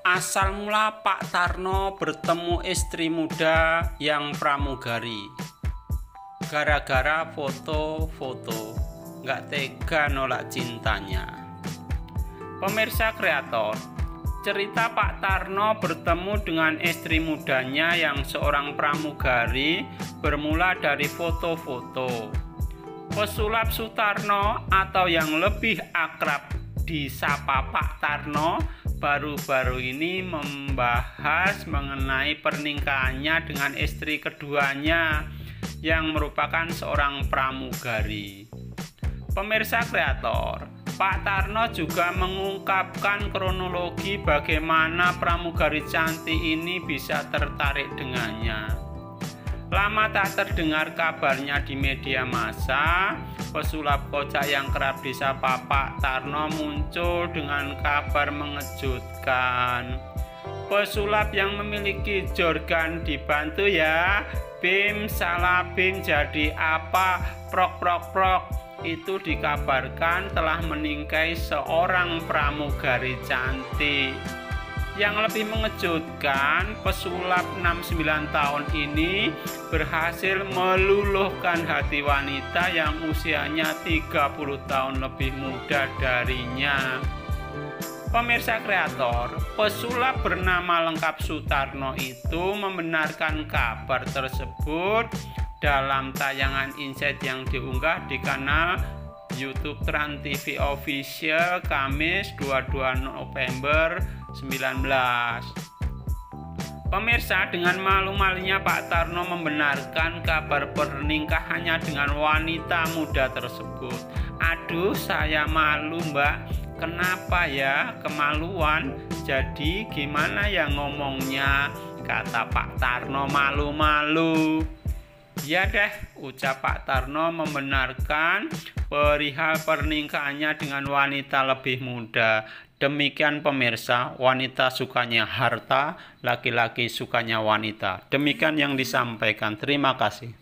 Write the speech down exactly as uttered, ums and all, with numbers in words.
Asal mula Pak Tarno bertemu istri muda yang pramugari. Gara-gara foto-foto, nggak tega nolak cintanya. Pemirsa kreator, cerita Pak Tarno bertemu dengan istri mudanya yang seorang pramugari bermula dari foto-foto. Pesulap Sutarno atau yang lebih akrab disapa Pak Tarno baru-baru ini membahas mengenai pernikahannya dengan istri keduanya yang merupakan seorang pramugari. Pemirsa kreator, Pak Tarno juga mengungkapkan kronologi bagaimana pramugari cantik ini bisa tertarik dengannya. Lama tak terdengar kabarnya di media massa, pesulap kocak yang kerap disapa Pak Tarno muncul dengan kabar mengejutkan. Pesulap yang memiliki jorgan dibantu ya, bim salah bim jadi apa, prok prok prok, itu dikabarkan telah meningkai seorang pramugari cantik. Yang lebih mengejutkan, pesulap enam puluh sembilan tahun ini berhasil meluluhkan hati wanita yang usianya tiga puluh tahun lebih muda darinya. Pemirsa kreator, pesulap bernama lengkap Sutarno itu membenarkan kabar tersebut dalam tayangan Insight yang diunggah di kanal YouTube Trans T V Official Kamis dua puluh dua November sembilan belas. Pemirsa, dengan malu-malunya Pak Tarno membenarkan kabar pernikahannya dengan wanita muda tersebut. Aduh, saya malu mbak. Kenapa ya kemaluan? Jadi gimana ya ngomongnya? Kata Pak Tarno malu-malu. Ya deh, ucap Pak Tarno membenarkan perihal pernikahannya dengan wanita lebih muda. Demikian pemirsa, wanita sukanya harta, laki-laki sukanya wanita. Demikian yang disampaikan. Terima kasih.